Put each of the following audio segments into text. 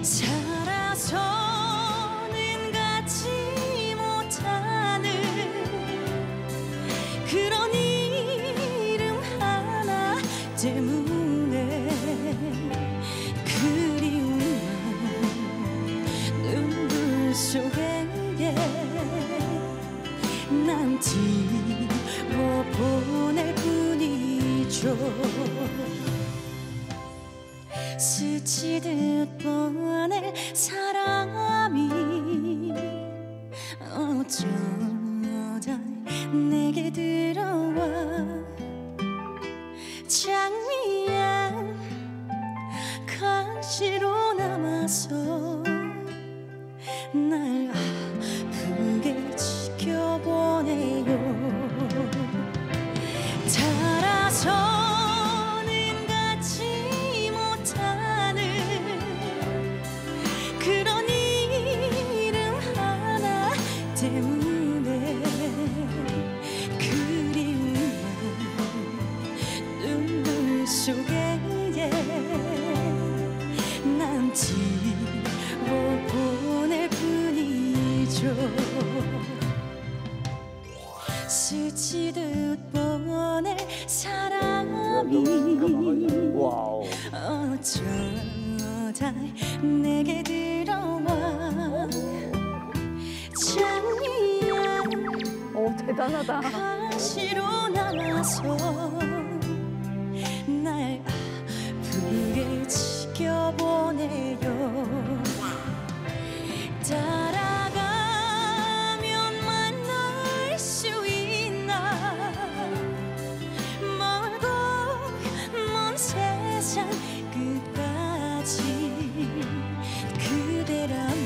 살아서는 갖지 못하는 그런 이름 하나 때문에 그리운 눈물 속에 난 지워보낼 뿐이죠. 스치듯 보낼 사람이 어쩌다 내게 들어와 장미향 가시로 남아서 날 아프게 지켜보네요. 살아서는 갖지 못하는 그런 이름 하나 때문에 그리운 눈물 속에 난 지워보낼 뿐이죠. 스치듯 보낼 사람이 어쩌다 내게 들어와 장미향 대단하다. 가시로 남아서 날 아프게 지켜보네요. 따라가면 만날 수 있나 멀고 먼 세상 끝까지 그대라면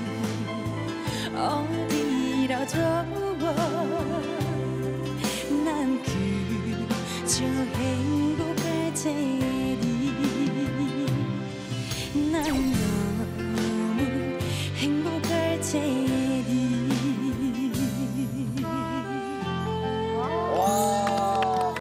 어디라도 난 그저 행복할 테니 난 너무 행복할 테니